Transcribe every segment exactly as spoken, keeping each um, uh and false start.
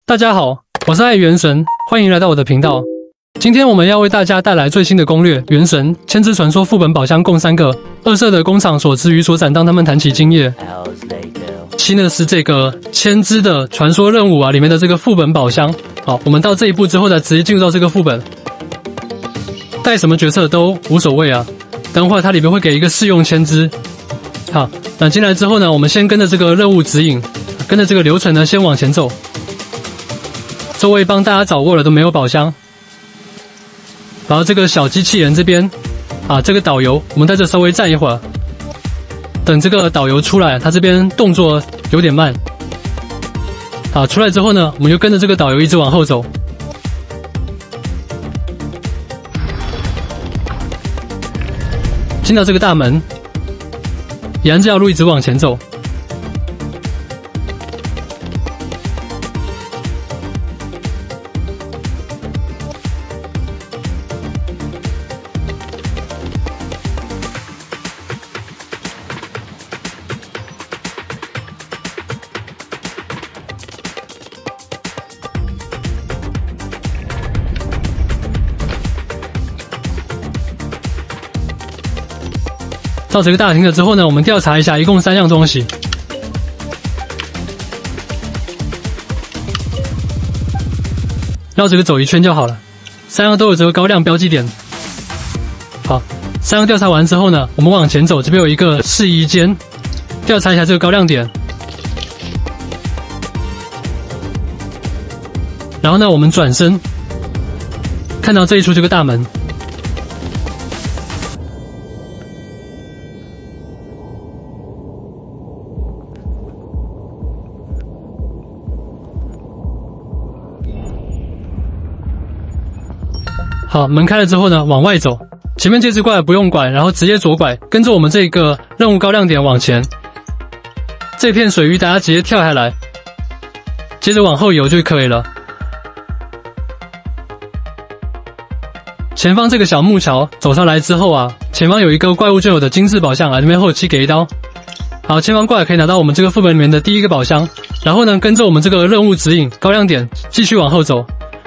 大家好，我是爱元神，欢迎来到我的频道。今天我们要为大家带来最新的攻略——元神千之传说副本宝箱共三个，二色的工厂所知与所展，当他们谈起经验。新的是这个千之的传说任务啊，里面的这个副本宝箱。好，我们到这一步之后呢，直接进入到这个副本，带什么角色都无所谓啊。等会儿它里面会给一个试用千之。好，那进来之后呢，我们先跟着这个任务指引，跟着这个流程呢，先往前走。周围帮大家找过了，都没有宝箱。然后这个小机器人这边，啊，这个导游，我们在这稍微站一会儿，等这个导游出来，他这边动作有点慢。好，出来之后呢，我们就跟着这个导游一直往后走。进到这个大门，沿这条路一直往前走。到这个大厅了之后呢，我们调查一下，一共三样东西。绕这个走一圈就好了，三样都有这个高亮标记点。好，三样调查完之后呢，我们往前走，这边有一个试衣间，调查一下这个高亮点。然后呢，我们转身，看到这一处这个大门。好，门开了之后呢，往外走，前面这只怪不用管，然后直接左拐，跟着我们这个任务高亮点往前。这片水域大家直接跳下来，接着往后游就可以了。前方这个小木桥走上来之后啊，前方有一个怪物就有的精致宝箱啊，这边后期给一刀。好，前方怪可以拿到我们这个副本里面的第一个宝箱，然后呢，跟着我们这个任务指引高亮点继续往后走。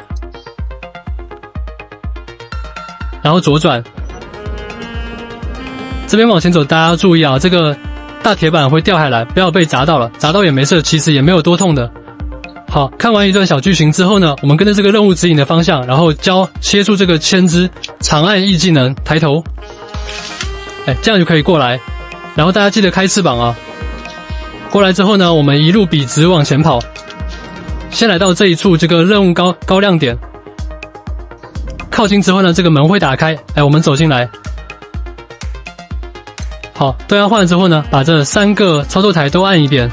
然后左转，这边往前走，大家要注意啊，这个大铁板会掉下来，不要被砸到了，砸到也没事，其实也没有多痛的。好，看完一段小剧情之后呢，我们跟着这个任务指引的方向，然后交切出这个千之，长按 E 技能，抬头，哎，这样就可以过来。然后大家记得开翅膀啊。过来之后呢，我们一路笔直往前跑，先来到这一处这个任务高高亮点。靠近之后呢，这个门会打开，哎，我们走进来。好，灯要换了之后呢，把这三个操作台都按一遍。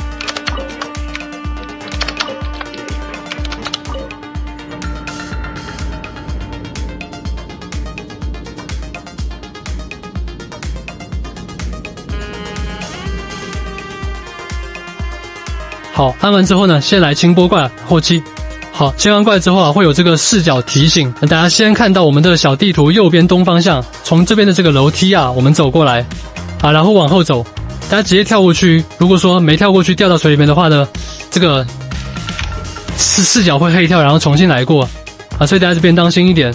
好，按完之后呢，先来清波怪后期。好，清完怪之后啊，会有这个视角提醒，大家先看到我们的小地图右边东方向，从这边的这个楼梯啊，我们走过来，啊，然后往后走，大家直接跳过去。如果说没跳过去掉到水里面的话呢，这个视视角会黑跳，然后重新来过，啊，所以大家这边当心一点。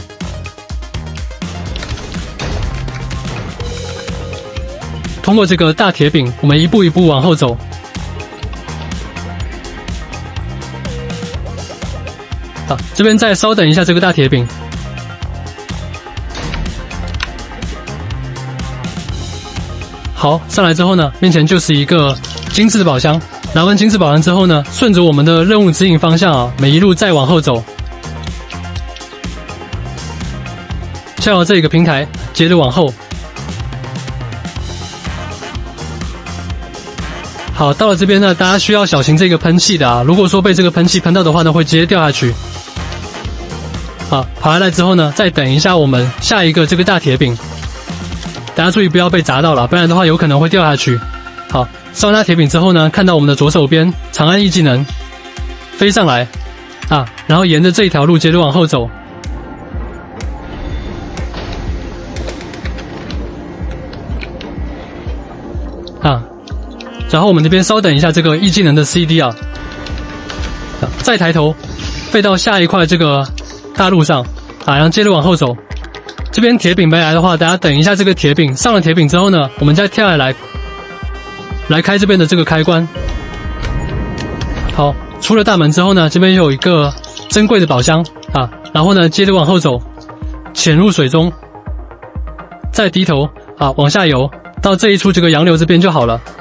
通过这个大铁饼，我们一步一步往后走。好，这边再稍等一下这个大铁饼。好，上来之后呢，面前就是一个精致的宝箱。拿完精致宝箱之后呢，顺着我们的任务指引方向啊，每一路再往后走，下到这一个平台，接着往后。好，到了这边呢，大家需要小心这个喷气的啊，如果说被这个喷气喷到的话呢，会直接掉下去。好，跑下来之后呢，再等一下我们下一个这个大铁饼，大家注意不要被砸到了，不然的话有可能会掉下去。好，上大铁饼之后呢，看到我们的左手边长按 E 技能，飞上来啊，然后沿着这一条路接着往后走。啊，然后我们这边稍等一下这个 E 技能的 C D 啊，再抬头飞到下一块这个大路上啊，然后接着往后走。这边铁饼没来的话，大家等一下这个铁饼上了铁饼之后呢，我们再跳下来，来开这边的这个开关。好，出了大门之后呢，这边有一个珍贵的宝箱啊，然后呢，接着往后走，潜入水中，再低头啊往下游，到这一处这个洋流这边就好了。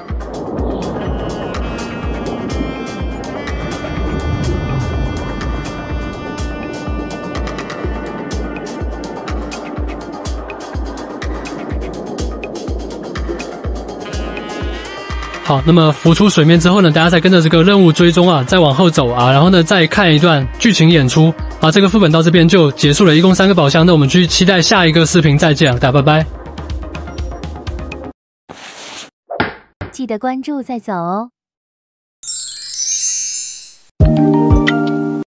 好，那么浮出水面之后呢，大家再跟着这个任务追踪啊，再往后走啊，然后呢再看一段剧情演出啊，这个副本到这边就结束了，一共三个宝箱，那我们去期待下一个视频再见，大家拜拜。 记得关注再走哦。